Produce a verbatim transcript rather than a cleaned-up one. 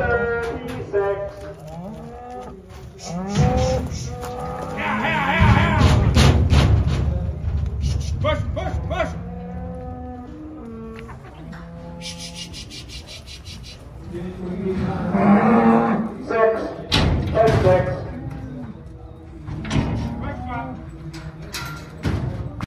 thirty-six. Here, here, here, here! Push, push, push! Thank you.